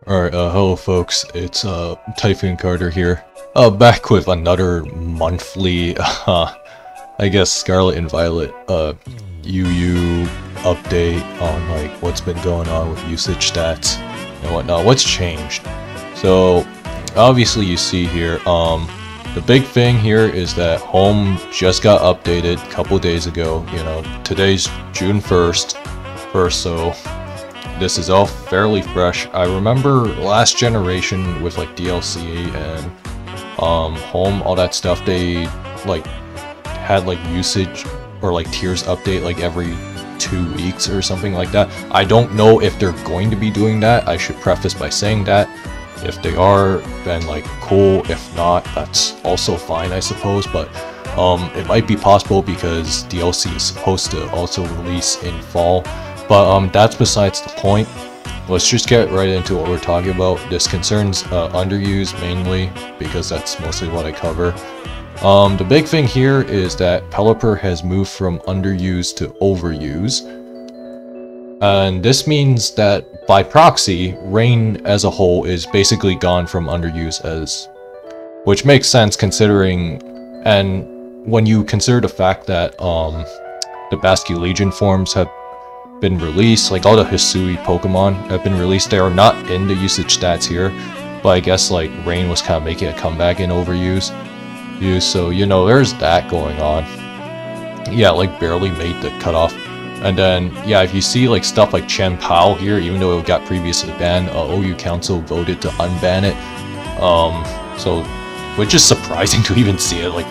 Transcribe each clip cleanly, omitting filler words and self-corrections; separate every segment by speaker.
Speaker 1: Alright, hello folks, it's Typhoon Carter here. Back with another monthly, I guess Scarlet and Violet, UU update on like what's been going on with usage stats and whatnot. What's changed? So, obviously you see here, the big thing here is that Home just got updated a couple days ago. You know, today's June 1st, so this is all fairly fresh. I remember last generation with like DLC and Home, all that stuff, they like had like usage or like tiers update like every 2 weeks or something like that. I don't know if they're going to be doing that. I should preface by saying that. If they are, then like cool. If not, that's also fine, I suppose. But it might be possible because DLC is supposed to also release in fall. But that's besides the point. Let's just get right into what we're talking about. This concerns underuse mainly because that's mostly what I cover. The big thing here is that Pelipper has moved from underuse to overuse. And this means that by proxy, Rain as a whole is basically gone from underuse which makes sense considering, and when you consider the fact that the Basque Legion forms have been released, like all the Hisui Pokemon have been released. They are not in the usage stats here, but I guess like Rain was kind of making a comeback in overuse. So you know, there's that going on. Yeah, like barely made the cutoff. And then, yeah, if you see like stuff like Chen Pao here, even though it got previously banned, OU Council voted to unban it. So, which is surprising to even see it like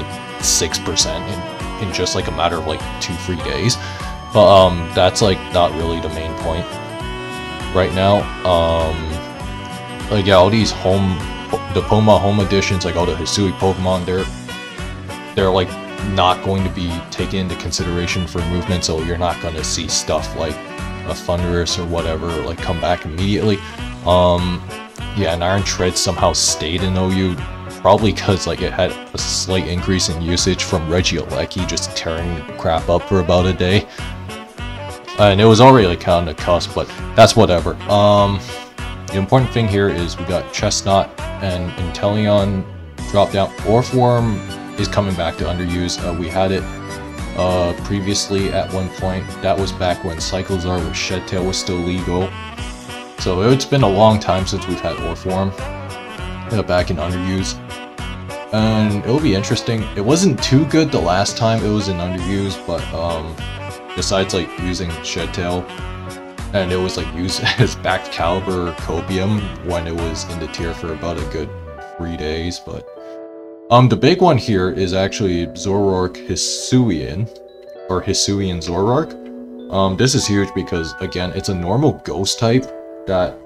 Speaker 1: 4.6% in just like a matter of like 2-3 days. But that's like not really the main point right now. Like yeah, all these the Pokemon Home editions, like all the Hisui Pokemon, they're like not going to be taken into consideration for movement, so you're not going to see stuff like a Thundurus or whatever like come back immediately. Yeah, and Iron Tread somehow stayed in OU, probably because like it had a slight increase in usage from Regieleki just tearing crap up for about a day. And it was already like kind of the cusp, but that's whatever. The important thing here is we got Chestnut and Inteleon drop down. Orthworm is coming back to underuse. We had it previously at one point. That was back when Cyclozar with Shedtail was still legal. So it's been a long time since we've had Orthworm back in underuse. And it'll be interesting. It wasn't too good the last time it was in underuse, but besides like using Shedtail, and it was like used as backed caliber Copium when it was in the tier for about a good 3 days. But the big one here is actually Zoroark Hisuian, or Hisuian Zoroark. This is huge because again, it's a normal ghost type that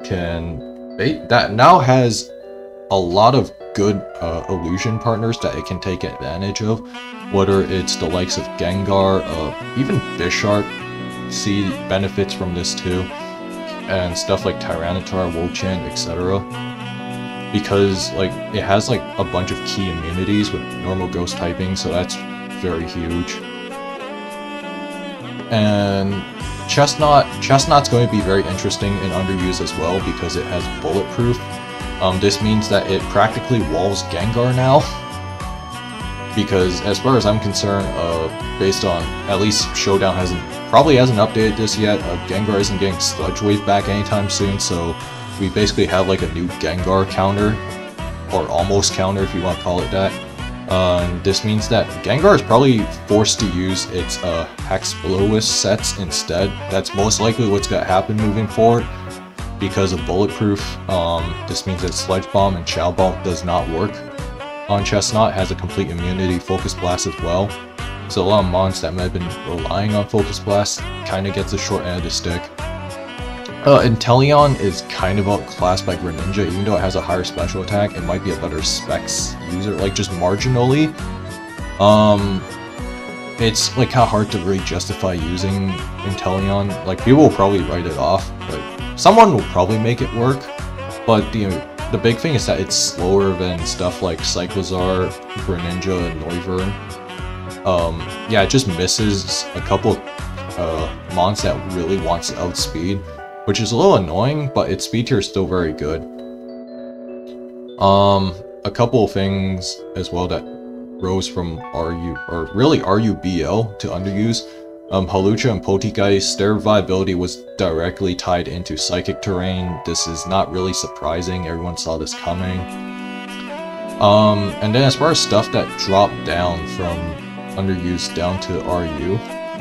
Speaker 1: now has a lot of good illusion partners that it can take advantage of, whether it's the likes of Gengar, even Bisharp see benefits from this too, and stuff like Tyranitar, Wolchant, etc. Because like it has like a bunch of key immunities with normal ghost typing, so that's very huge. And Chestnut's going to be very interesting in underuse as well because it has bulletproof. This means that it practically walls Gengar now. Because as far as I'm concerned, based on at least Showdown probably hasn't updated this yet. Gengar isn't getting Sludge Wave back anytime soon, so we basically have like a new Gengar counter, or almost counter if you want to call it that. This means that Gengar is probably forced to use its Hexblowis sets instead. That's most likely what's going to happen moving forward. Because of bulletproof, this means that Sludge Bomb and Chow Bomb does not work on Chestnut. Has a complete immunity, Focus Blast as well. So a lot of mons that might have been relying on Focus Blast kind of gets the short end of the stick. Inteleon is kind of outclassed by Greninja, even though it has a higher special attack. It might be a better specs user, like just marginally. It's like kind of hard to really justify using Inteleon. Like people will probably write it off, but someone will probably make it work. But the big thing is that it's slower than stuff like Cyclozar, Greninja, and Noivern. Yeah, it just misses a couple mons that really wants to outspeed. which is a little annoying, but its speed tier is still very good. A couple of things as well that rose from RU, or really RUBL to underuse. Hawlucha and Poltegeist, their viability was directly tied into Psychic Terrain. This is not really surprising, everyone saw this coming. And then as far as stuff that dropped down from underused down to RU,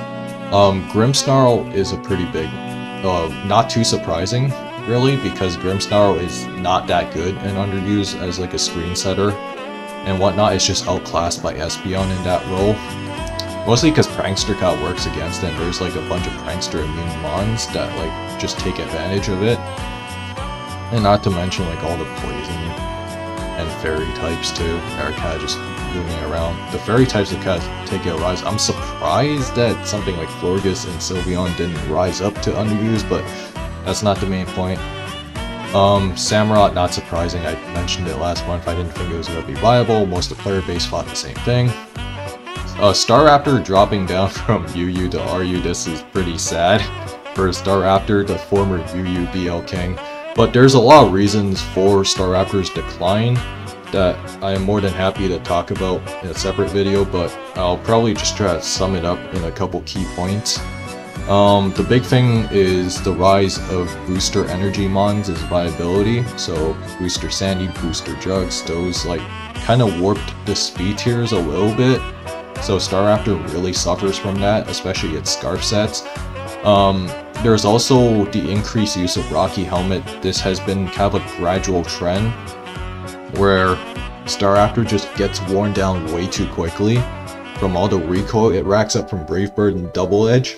Speaker 1: Grimmsnarl is a pretty big, not too surprising, really, because Grimmsnarl is not that good in underused as like a screen setter and whatnot. It's just outclassed by Espeon in that role. Mostly because Prankster Cat works against it, and there's like a bunch of Prankster immune mons that like just take advantage of it. And not to mention like all the poison and fairy types too, that are kind of just moving around. The fairy types have kind of taken a rise. I'm surprised that something like Florges and Sylveon didn't rise up to underused, but that's not the main point. Samurott, not surprising, I mentioned it last month, I didn't think it was going to be viable. Most of the player base thought the same thing. Staraptor dropping down from UU to RU, this is pretty sad for Staraptor, the former UU BL King. But there's a lot of reasons for Staraptor's decline that I am more than happy to talk about in a separate video, but I'll probably just try to sum it up in a couple key points. The big thing is the rise of booster energy mons' viability. So Booster Sandy, Booster Jugs, those like kind of warped the speed tiers a little bit. So Staraptor really suffers from that, especially its Scarf sets. There's also the increased use of Rocky Helmet. This has been kind of a gradual trend where Staraptor just gets worn down way too quickly from all the recoil it racks up from Brave Bird and Double Edge.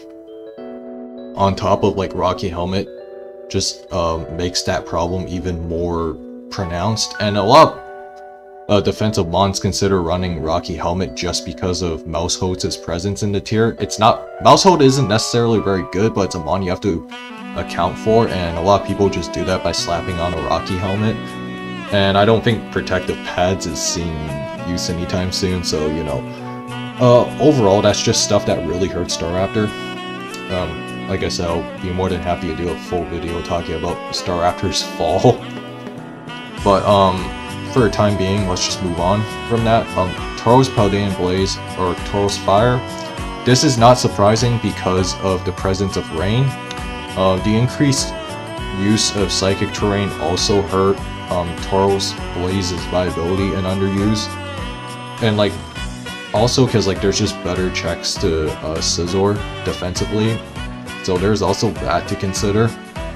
Speaker 1: On top of like Rocky Helmet just makes that problem even more pronounced, and a lot of defensive mons consider running Rocky Helmet just because of Maushold's presence in the tier. It's not, Maushold isn't necessarily very good, but it's a mon you have to account for, and a lot of people just do that by slapping on a Rocky Helmet. And I don't think protective pads is seeing use anytime soon, so you know. Overall, that's just stuff that really hurts Staraptor. Like I said, I'll be more than happy to do a full video talking about Staraptor's fall. But for the time being, let's just move on from that. Tauros Paldean Blaze, or Tauros Fire. This is not surprising because of the presence of rain. The increased use of Psychic Terrain also hurt Tauros Blaze's viability and underuse. And like, also because like there's just better checks to Scizor defensively. So there's also that to consider.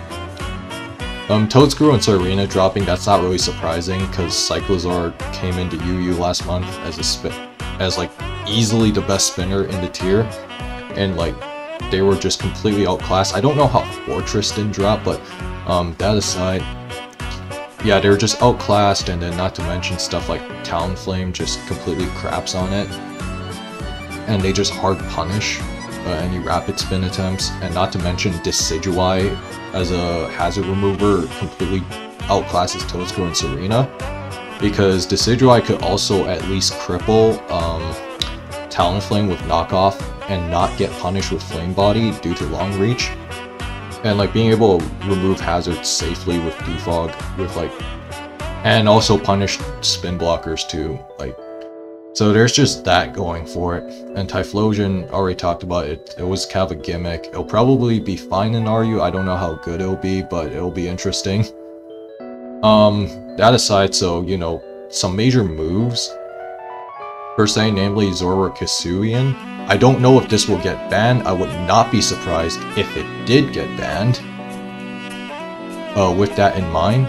Speaker 1: Toadscrew and Serena dropping, that's not really surprising because Cyclozar came into UU last month as like easily the best spinner in the tier, and like they were just completely outclassed. I don't know how Fortress didn't drop, but that aside, yeah, they were just outclassed, and then not to mention stuff like Talonflame just completely craps on it, and they just hard punish any rapid spin attempts, and not to mention Decidueye as a hazard remover completely outclasses Toadscrew and Serena, because Decidueye could also at least cripple Talonflame with knockoff and not get punished with Flame Body due to long reach, and like being able to remove hazards safely with Defog with like, and also punish spin blockers too, like. So there's just that going for it. And Typhlosion, already talked about it, it was kind of a gimmick. It'll probably be fine in RU, I don't know how good it'll be, but it'll be interesting. That aside, so, you know, some major moves, per se, namely Zoroark Hisui. I don't know if this will get banned, I would not be surprised if it did get banned. With that in mind.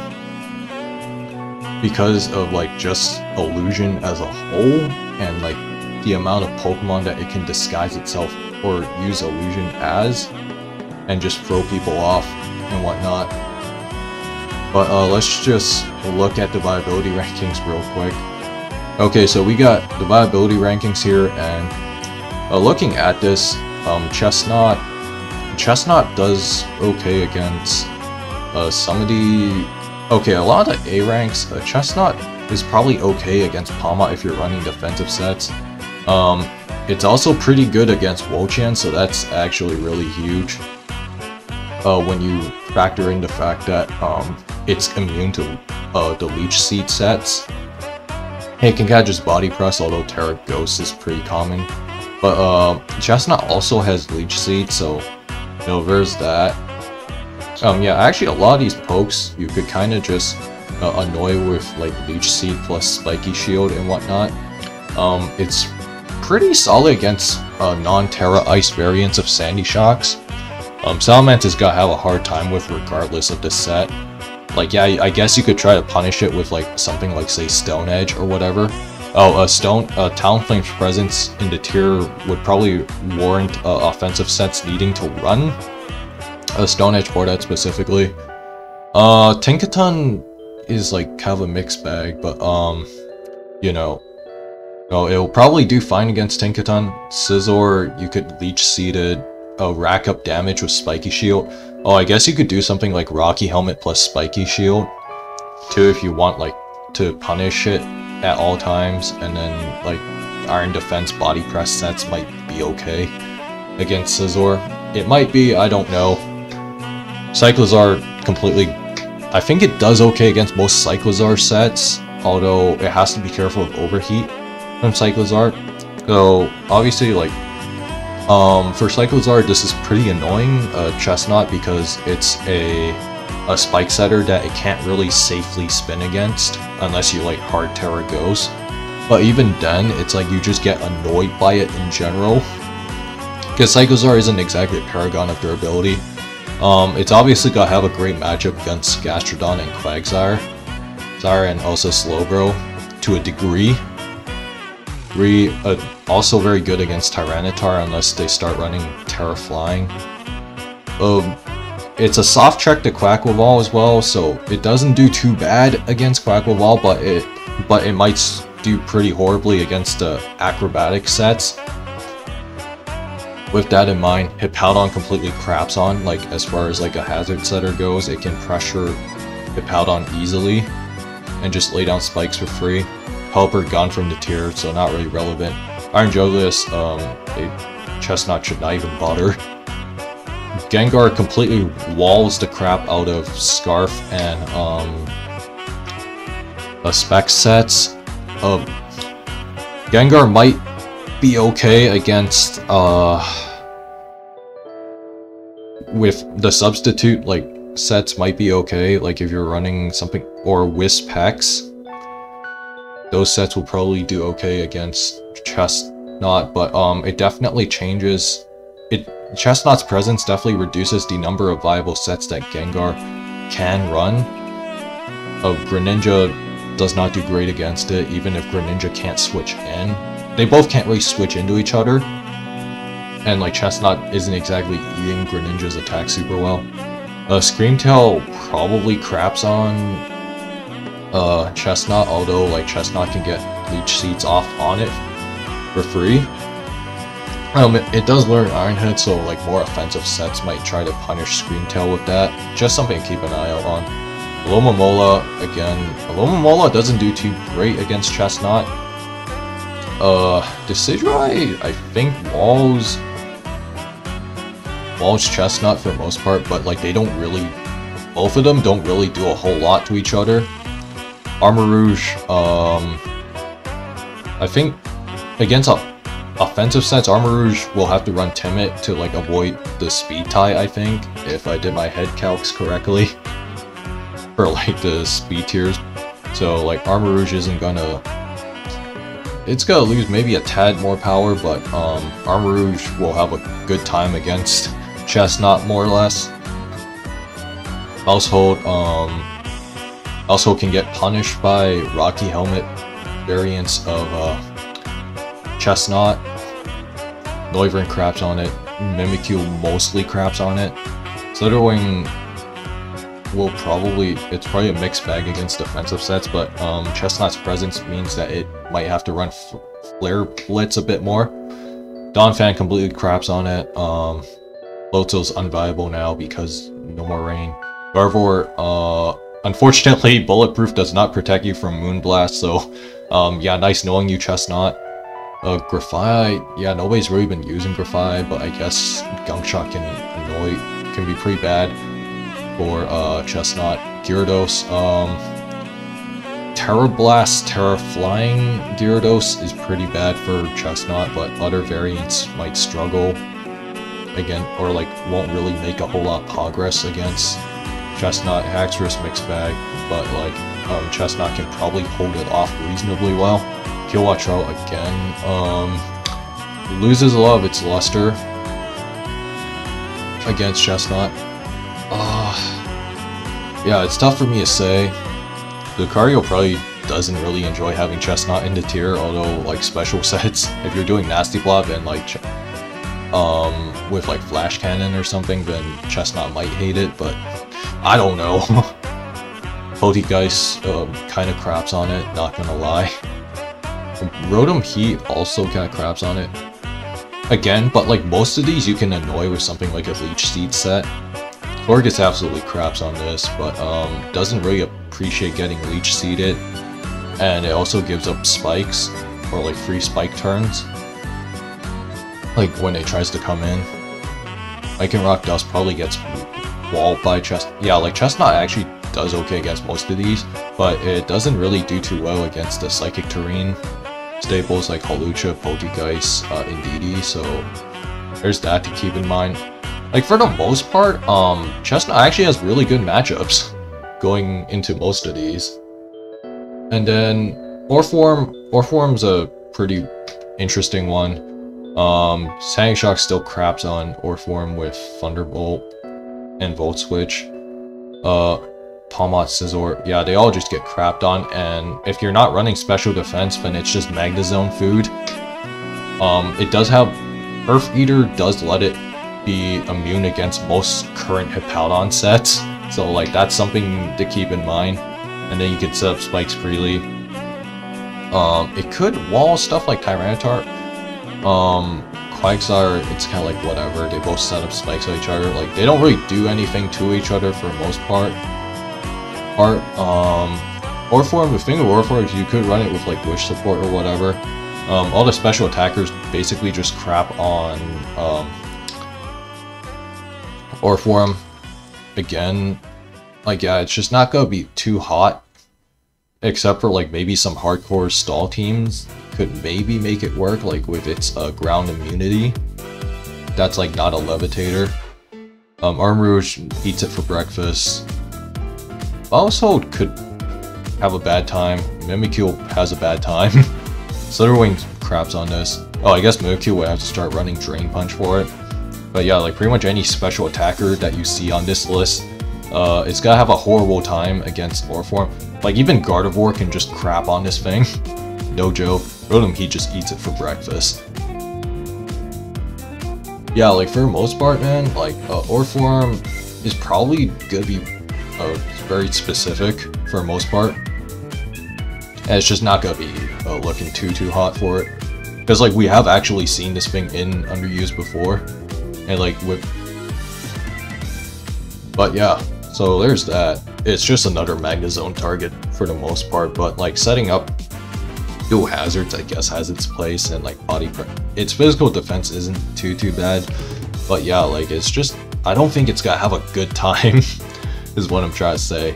Speaker 1: Because of like just illusion as a whole, and like the amount of Pokemon that it can disguise itself or use illusion as, and just throw people off and whatnot. But let's just look at the viability rankings real quick. Okay, so we got the viability rankings here, and looking at this, Chestnut does okay against some of the. Okay, a lot of the A ranks, Chestnut is probably okay against Palma if you're running defensive sets. It's also pretty good against Wo-Chan, so that's actually really huge. when you factor in the fact that it's immune to the Leech Seed sets. It can catch his Body Press, although Terra Ghost is pretty common. But Chestnut also has Leech Seed, so you know, there's that. Yeah, actually a lot of these pokes you could kind of just annoy with like Leech Seed plus Spiky Shield and whatnot. It's pretty solid against non-Terra Ice variants of Sandy Shocks. Salamanta's gotta have a hard time with regardless of the set. Like, yeah, I guess you could try to punish it with like something like, say, Stone Edge or whatever. Oh, Talonflame's presence in the tier would probably warrant offensive sets needing to run a Stone Edge for that specifically. Tinkaton is like kind of a mixed bag, but you know, it'll probably do fine against Tinkaton. Scizor, you could Leech Seed it, rack up damage with Spiky Shield. Oh, I guess you could do something like Rocky Helmet plus Spiky Shield too if you want like to punish it at all times, and then like Iron Defense Body Press sets might be okay against Scizor. It might be, I don't know. Cyclizar completely, I think it does okay against most Cyclizar sets, although it has to be careful of overheat from Cyclizar. So obviously, like for Cyclizar, this is pretty annoying, Chestnut, because it's a spike setter that it can't really safely spin against unless you like hard Terra Ghost. But even then, it's like you just get annoyed by it in general, because Cyclizar isn't exactly a paragon of durability. It's obviously got to have a great matchup against Gastrodon and Quagsire, and also Slowbro to a degree. Also very good against Tyranitar unless they start running Terra Flying. It's a soft check to Quaquaval as well, so it doesn't do too bad against Quaquaval, but it might do pretty horribly against the acrobatic sets. With that in mind, Hippowdon completely craps on, like as far as like a hazard setter goes. It can pressure Hippowdon easily and just lay down spikes for free. Helper gone from the tier, so not really relevant. Iron Jugulis, Chestnut should not even bother. Gengar completely walls the crap out of Scarf and spec sets. Gengar might be okay against with the substitute like sets, might be okay, like if you're running something, or Wisp Hex. Those sets will probably do okay against Chestnut, but it definitely changes. Chestnut's presence definitely reduces the number of viable sets that Gengar can run. Greninja does not do great against it, even if Greninja can't switch in. They both can't really switch into each other, and like Chestnut isn't exactly eating Greninja's attack super well. Screamtail probably craps on Chestnut, although like Chestnut can get Leech Seeds off on it for free. It does learn Iron Head, so like more offensive sets might try to punish Screamtail with that. Just something to keep an eye out on. Alomomola, again, Alomomola doesn't do too great against Chestnut. Decidueye, I think walls Chestnut for the most part, but like they don't really, both of them don't really do a whole lot to each other. Armarouge, I think against offensive sets, Armarouge will have to run Timid to like avoid the speed tie, I think, if I did my head calcs correctly for like the speed tiers. So like Armarouge isn't gonna, it's gonna lose maybe a tad more power, but Armarouge will have a good time against Chestnut more or less. Household can get punished by Rocky Helmet variants of Chestnut. Noivern craps on it. Mimikyu mostly craps on it. Slitherwing will probably, it's probably a mixed bag against defensive sets, but Chestnut's presence means that it might have to run Flare Blitz a bit more. Donphan completely craps on it. Loto's unviable now because no more rain. Garvor, unfortunately, Bulletproof does not protect you from Moonblast, so yeah, nice knowing you, Chestnut. Grafai, yeah, nobody's really been using Grafai, but I guess Gunk Shot can annoy can be pretty bad for Chestnut. Gyarados, Terra Blast, Terra Flying Gyarados is pretty bad for Chestnut, but other variants might struggle again, or like won't really make a whole lot of progress against Chestnut. Haxorus mixed bag, but like Chestnut can probably hold it off reasonably well. He'll watch out again. Loses a lot of its luster against Chestnut. Yeah, it's tough for me to say. Lucario probably doesn't really enjoy having Chestnut in the tier, although like special sets, if you're doing Nasty Blob and like with like Flash Cannon or something, then Chestnut might hate it, but I don't know. Poltegeist kind of craps on it, not gonna lie. Rotom Heat also kind of craps on it. Again, but like most of these you can annoy with something like a Leech Seed set. Torgus absolutely craps on this, but doesn't really appreciate getting Leech Seeded. And it also gives up spikes, or like free spike turns. Like when it tries to come in. Lycanroc Dust probably gets walled by Chestnut. Yeah, like Chestnut actually does okay against most of these, but it doesn't really do too well against the Psychic Terrain staples like Hawlucha, Poltegeist, Indeedee, so there's that to keep in mind. Like for the most part, Chestnut actually has really good matchups going into most of these. And then Orthworm's a pretty interesting one. Sanding Shock still craps on Orthworm with Thunderbolt and Volt Switch. Palmot, Scizor, yeah, they all just get crapped on, and if you're not running special defense, then it's just Magnezone food. It does have Earth Eater, does let it be immune against most current Hippowdon sets, so like that's something to keep in mind. And then you can set up spikes freely. It could wall stuff like Tyranitar. Quagsire, it's kind of like whatever, they both set up spikes on each other, like they don't really do anything to each other for the most part. Orthworm, the thing with Orthworm is you could run it with like Wish support or whatever. All the special attackers basically just crap on Orthworm. Again, like yeah, it's just not gonna be too hot. Except for like maybe some hardcore stall teams could maybe make it work, like with its ground immunity. That's like not a levitator. Armrouge eats it for breakfast. Bowshold could have a bad time. Mimikyu has a bad time. Slitherwing craps on this. Oh, I guess Mimikyu would have to start running Drain Punch for it. But yeah, like pretty much any special attacker that you see on this list, it's gonna have a horrible time against Orthworm. Like even Gardevoir can just crap on this thing. No joke. Rotom Heat just eats it for breakfast. Yeah, like for the most part, man, like Orthworm is probably gonna be very specific for the most part. And it's just not gonna be looking too hot for it. Because like we have actually seen this thing in underused before. And like with... But yeah, so there's that. It's just another Magnezone target for the most part, but like setting up dual hazards I guess has its place, and like its physical defense isn't too bad. But yeah, like it's just, I don't think it's gonna have a good time is what I'm trying to say.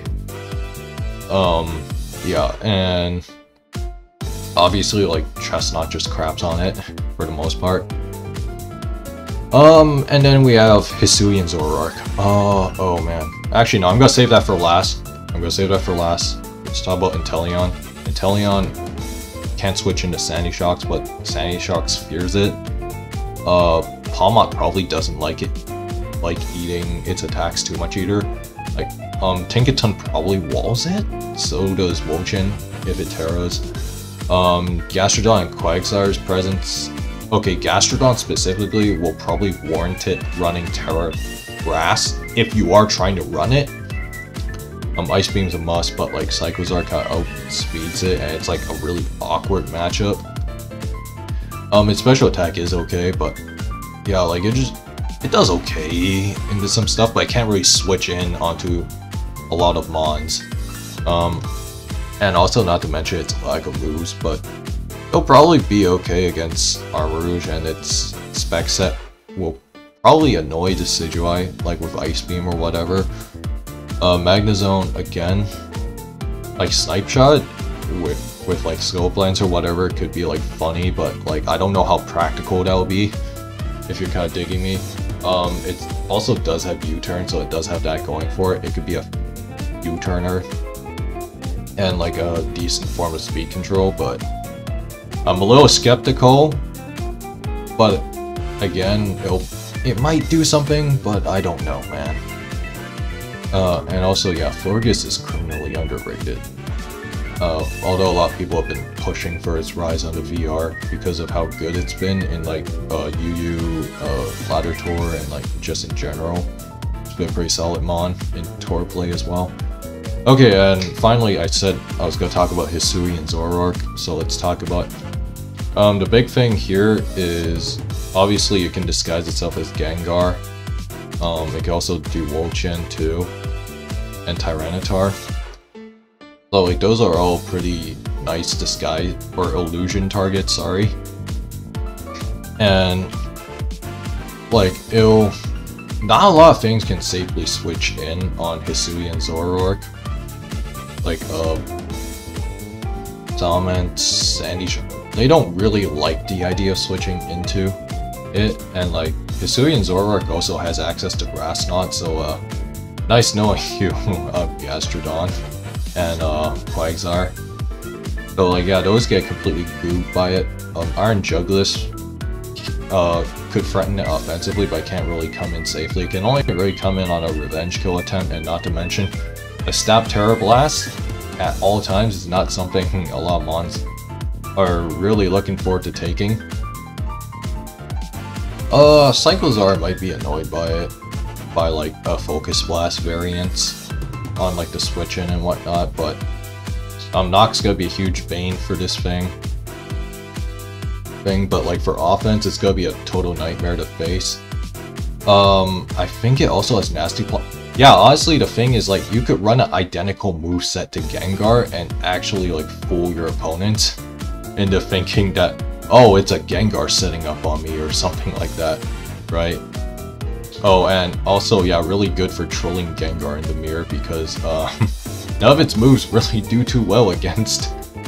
Speaker 1: Yeah, and obviously like Chestnut just craps on it for the most part. And then we have Hisui and Zoroark. Oh man. Actually no, I'm gonna save that for last. Let's talk about Inteleon. Inteleon can't switch into Sandy Shocks, but Sandy Shocks fears it. Palmot probably doesn't like it, like eating its attacks too much either. Like, Tinkaton probably walls it, so does Wochin if it Terras. Gastrodon and Quagsire's presence. Okay, Gastrodon specifically will probably warrant it running Terra Grass if you are trying to run it. Ice Beam's a must, but like Psychozar kind of outspeeds it, and it's like a really awkward matchup. Its special attack is okay, but yeah, like it does okay into some stuff, but I can't really switch in onto a lot of Mons. And also not to mention its lack of moves, but it'll probably be okay against Armrouge, and its spec set will probably annoy Decidueye, like with Ice Beam or whatever. Magnezone, again, like Snipe Shot with like Scope Lens or whatever could be like funny, but like I don't know how practical that will be, if you're kind of digging me. It also does have U-turn, so it does have that going for it. It could be a U-turner and like a decent form of speed control, but I'm a little skeptical. But again, it might do something, but I don't know, man. And also, yeah, Florges is criminally underrated. Although a lot of people have been pushing for its rise onto VR because of how good it's been in like UU, Ladder Tour, and like just in general. It's been a pretty solid mon in tour play as well. Okay, and finally I said I was going to talk about Hisui and Zoroark, so let's talk about the big thing here is obviously it can disguise itself as Gengar. It can also do Wolchen too, and Tyranitar. So like those are all pretty nice disguise or illusion targets, sorry. And like not a lot of things can safely switch in on Hisui and Zoroark. Like Salamence, Sandy, they don't really like the idea of switching into it, and like Hisui and Zoroark also has access to Grass Knot, so nice knowing you, Gastrodon and Quagsire. So like yeah, those get completely gooped by it. Iron Jugless could threaten it offensively, but can't really come in safely. It can only really come in on a revenge kill attempt, and not to mention a Stab Terra Blast at all times is not something a lot of mons are really looking forward to taking. Cyclozar might be annoyed by it, by like a Focus Blast variants on like the switch in and whatnot, but Nox gonna be a huge bane for this thing, but like for offense it's gonna be a total nightmare to face. I think it also has Nasty Plot. Yeah, honestly the thing is like you could run an identical moveset to Gengar and actually like fool your opponent into thinking that, oh, it's a Gengar setting up on me or something like that, right? Oh, and also, yeah, really good for trolling Gengar in the mirror because none of its moves really do too well against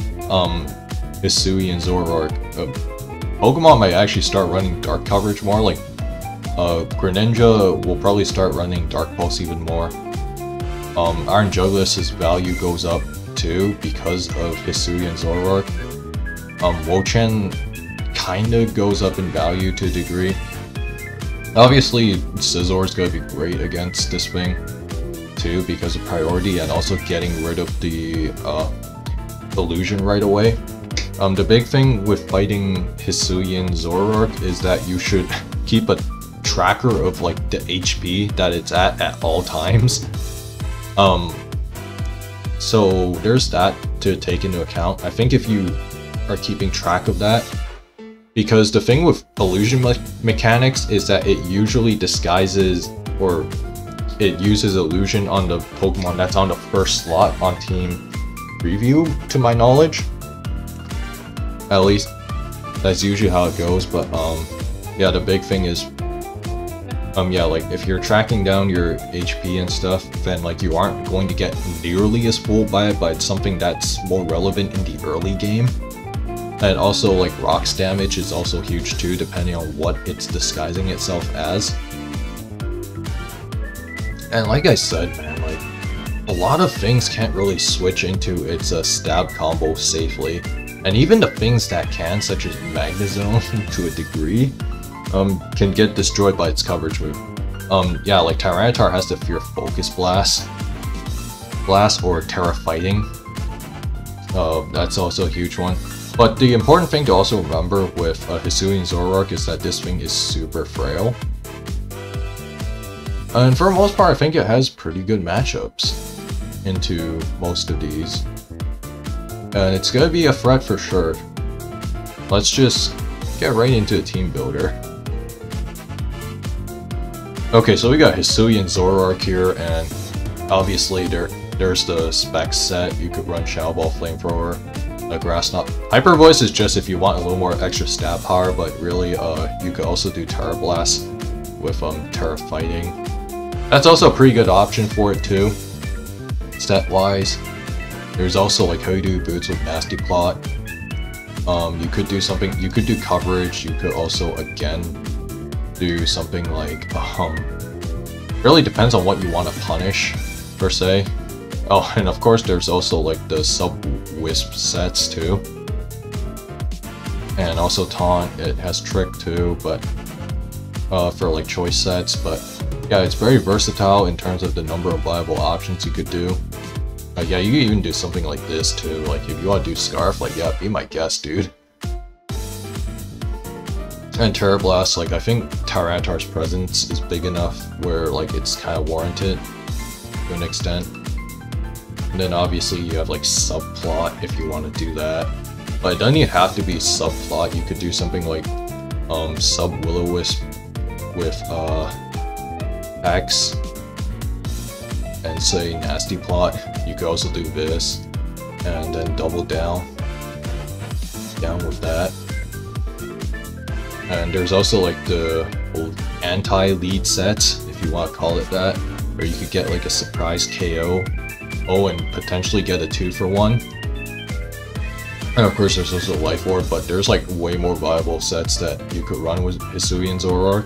Speaker 1: Hisui and Zoroark. Pokemon might actually start running Dark coverage more, like Greninja will probably start running Dark Pulse even more. Iron Jugless's value goes up too because of Hisui and Zoroark. Wolchen kinda goes up in value to a degree. Obviously, Scizzor's gonna be great against this thing too because of priority and also getting rid of the illusion right away. The big thing with fighting Hisui and Zoroark is that you should keep a tracker of like the HP that it's at all times. So there's that to take into account. I think if you are keeping track of that, because the thing with illusion mechanics is that it usually disguises or it uses illusion on the Pokemon that's on the first slot on Team Preview, to my knowledge. At least that's usually how it goes, but yeah, the big thing is yeah, like if you're tracking down your HP and stuff, then like you aren't going to get nearly as fooled by it, but it's something that's more relevant in the early game. And also like rocks damage is also huge too, depending on what it's disguising itself as. And like I said, man, like a lot of things can't really switch into its stab combo safely. And even the things that can, such as Magnezone to a degree, can get destroyed by its coverage move. Yeah, like Tyranitar has to fear Focus Blast or Terra Fighting. That's also a huge one. But the important thing to also remember with Hisui and Zoroark is that this thing is super frail. And for the most part, I think it has pretty good matchups into most of these. And it's gonna be a threat for sure. Let's just get right into a team builder. Okay, so we got Hisui and Zoroark here, and obviously there's the spec set. You could run Shadow Ball, Flamethrower, a Grass Knot. Hyper Voice is just if you want a little more extra stab power, but really you could also do Terra Blast. with Terra Fighting. That's also a pretty good option for it too, stat-wise. There's also like Hoodoo Boots with Nasty Plot. You could do something, you could do coverage, you could also again do something like, really depends on what you want to punish, per se. Oh, and of course there's also like the sub-wisp sets too. And also taunt, it has trick too, but for like choice sets, but yeah, it's very versatile in terms of the number of viable options you could do. Yeah, you can even do something like this too, like if you want to do Scarf, like yeah, be my guest, dude. And Terra Blast, like I think Tyranitar's presence is big enough where like it's kind of warranted to an extent. And then obviously you have like Subplot if you want to do that. But it doesn't even have to be Subplot, you could do something like Sub Will-O-Wisp with X and say Nasty Plot. You could also do this and then double down with that. And there's also like the old anti-lead sets, if you want to call it that, where you could get like a surprise KO, and potentially get a 2-for-1. And of course there's also Life Orb, but there's like way more viable sets that you could run with Hisui and Zoroark.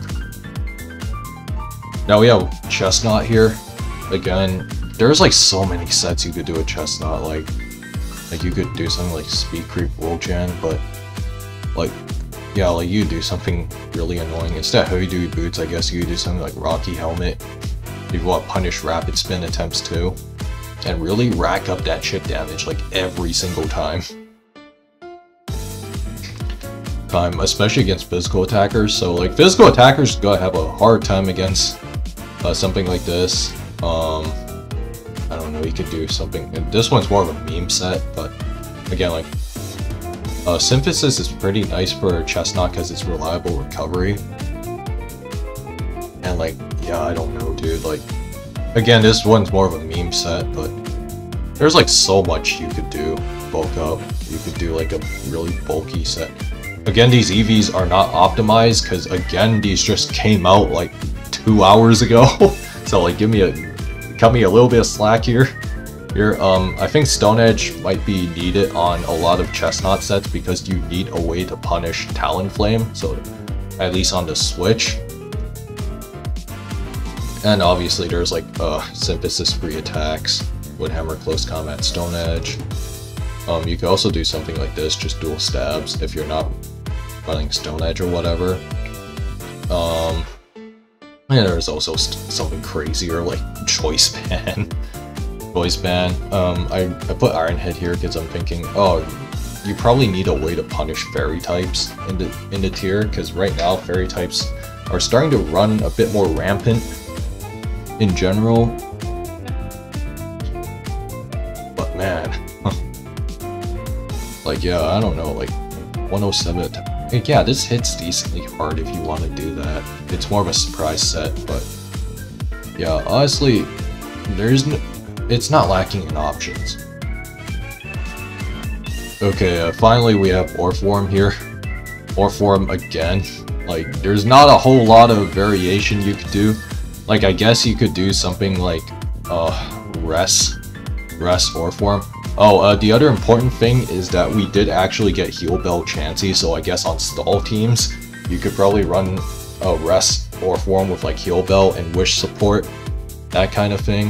Speaker 1: Now we have Chestnut here. Again, there's like so many sets you could do with Chestnut, like you could do something like Speed Creep World Gen, but like, yeah, like you do something really annoying. Instead of Hoodoo Boots, I guess you could do something like Rocky Helmet. If you want to punish rapid spin attempts too. And really rack up that chip damage like every single time. Especially against physical attackers. So like physical attackers gonna have a hard time against something like this. I don't know, you could do something. This one's more of a meme set, but again, like Synthesis is pretty nice for Chestnut because it's reliable recovery. And like, yeah, I don't know, dude. Like, again, this one's more of a meme set, but there's like so much you could do. Bulk up. You could do like a really bulky set. Again, these EVs are not optimized because again, these just came out like 2 hours ago. So like, cut me a little bit of slack here. I think Stone Edge might be needed on a lot of Chestnut sets because you need a way to punish Talonflame, so at least on the Switch. And obviously there's like synthesis free attacks with Hammer Close Combat Stone Edge. You could also do something like this, just dual stabs if you're not running Stone Edge or whatever. And there's also something crazier like Choice Ban. Choice Ban. I put Iron Head here because I'm thinking, oh, you probably need a way to punish fairy types in the tier, because right now fairy types are starting to run a bit more rampant in general. But man, like yeah, I don't know, like 107. Yeah, this hits decently hard if you want to do that. It's more of a surprise set, but yeah, honestly, it's not lacking in options. Okay, finally we have Orthworm here. Orthworm again. Like, there's not a whole lot of variation you could do. Like, I guess you could do something like Rest Orthworm. Oh, the other important thing is that we did actually get Heal Bell Chansey, so I guess on stall teams, you could probably run a Rest Orthworm with like Heal Bell and Wish support, that kind of thing.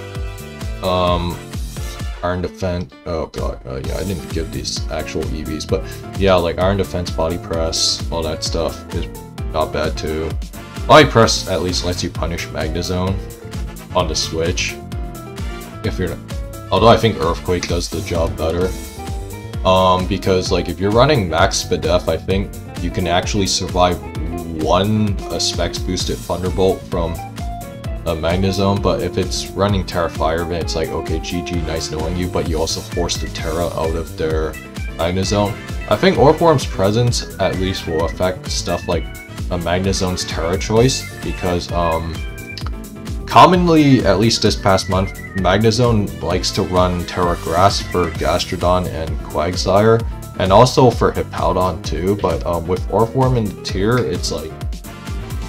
Speaker 1: Iron Defense, oh god, yeah, I didn't give these actual EVs, but yeah, like Iron Defense, Body Press, all that stuff is not bad too. Body Press at least lets you punish Magnezone on the Switch, if you're not. Although I think Earthquake does the job better. Because like if you're running Max Spadef, I think you can actually survive one Specs boosted Thunderbolt from a Magnezone, but if it's running Terra Fire, then it's like, okay, GG, nice knowing you, but you also force the Terra out of their Magnezone. I think Orthworm's presence at least will affect stuff like a Magnezone's Terra choice, because commonly, at least this past month, Magnezone likes to run Terra Grass for Gastrodon and Quagsire, and also for Hippowdon too, but with Orthworm in the tier, it's like,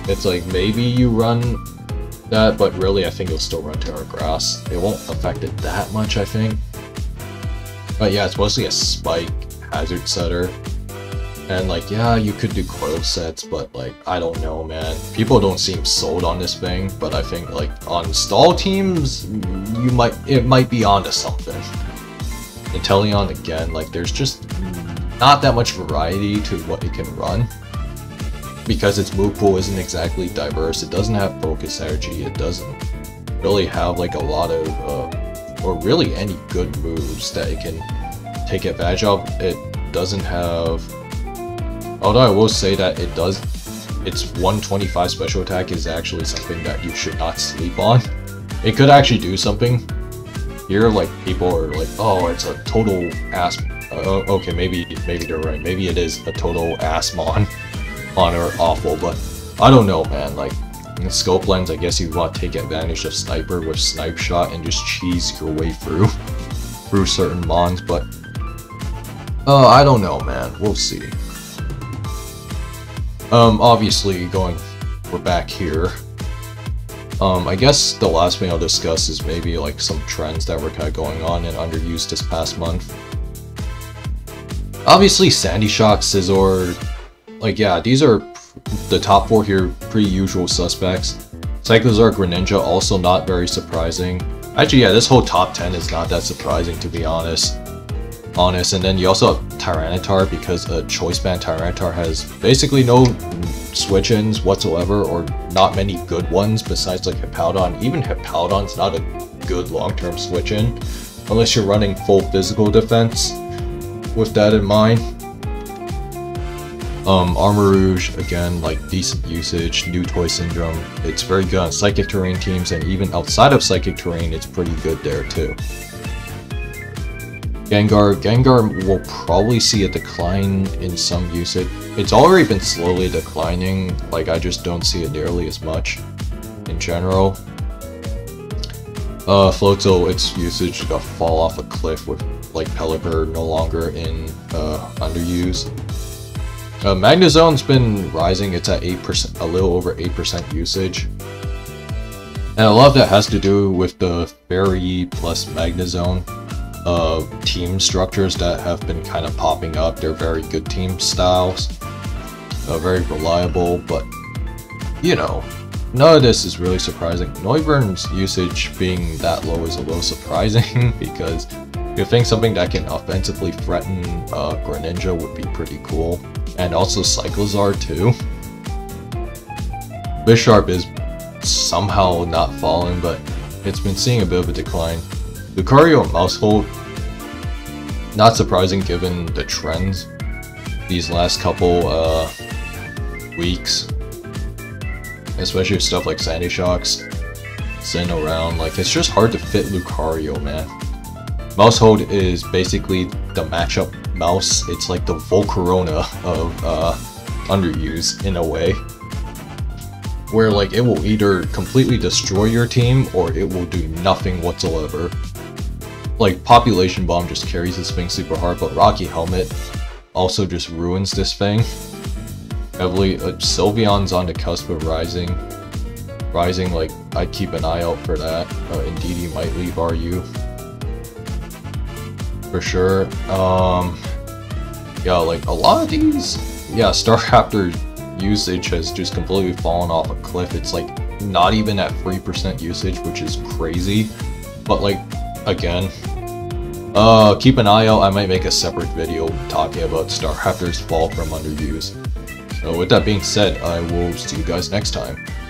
Speaker 1: It's like, maybe you run that, but really I think it'll still run Terra Grass. It won't affect it that much, I think. But yeah, it's mostly a spike hazard setter. And like, yeah, you could do coil sets, but like, I don't know, man. People don't seem sold on this thing, but I think like on stall teams, it might be onto something. Inteleon again, like there's just not that much variety to what it can run. Because its move pool isn't exactly diverse, it doesn't have focus energy, it doesn't really have like a lot of, or really any good moves that it can take advantage of. It doesn't have, although I will say that it does, its 125 special attack is actually something that you should not sleep on. It could actually do something. Here, like, people are like, oh, it's a total ass, okay, maybe they're right, maybe it is a total ass mon. Or awful, but I don't know, man. Like in scope lens, I guess you want to take advantage of sniper with snipe shot and just cheese your way through certain mons, but I don't know, man. We'll see. Obviously we're back here. I guess the last thing I'll discuss is maybe like some trends that were kind of going on and underused this past month. Obviously Sandy Shock, Scizor, like, yeah, these are the top 4 here, pretty usual suspects. Cyclozark, Greninja, also not very surprising. Actually, yeah, this whole top 10 is not that surprising, to be honest. And then you also have Tyranitar, because a Choice Band Tyranitar has basically no switch-ins whatsoever, or not many good ones besides like Hippowdon. Even Hippowdon's not a good long-term switch-in, unless you're running full physical defense with that in mind. Armarouge, again, like decent usage, new toy syndrome. It's very good on Psychic Terrain teams, and even outside of Psychic Terrain, it's pretty good there too. Gengar will probably see a decline in some usage. It's already been slowly declining, like I just don't see it nearly as much in general. Floatzel, its usage is gonna fall off a cliff with like Pelipper no longer in underuse. Magnezone's been rising, it's at 8%, a little over 8% usage. And a lot of that has to do with the Fairy plus Magnezone team structures that have been kind of popping up. They're very good team styles, very reliable, but you know, none of this is really surprising. Noivern's usage being that low is a little surprising because you think something that can offensively threaten Greninja would be pretty cool. And also Cyclozar too. Bisharp is somehow not falling, but it's been seeing a bit of a decline. Lucario and Mousehold, not surprising given the trends these last couple weeks. Especially with stuff like Sandy Shocks sitting around. Like, it's just hard to fit Lucario, man. Mousehold is basically the matchup mouse. It's like the Volcarona of underuse in a way, where like it will either completely destroy your team or it will do nothing whatsoever. Like Population Bomb just carries this thing super hard, but Rocky Helmet also just ruins this thing heavily. Sylveon's on the cusp of rising, like I'd keep an eye out for that. Indeedee might leave RU for sure. Yeah, like a lot of these, yeah, Staraptor usage has just completely fallen off a cliff. It's like not even at 3% usage, which is crazy. But like, again, keep an eye out. I might make a separate video talking about Staraptor's fall from underuse. So with that being said, I will see you guys next time.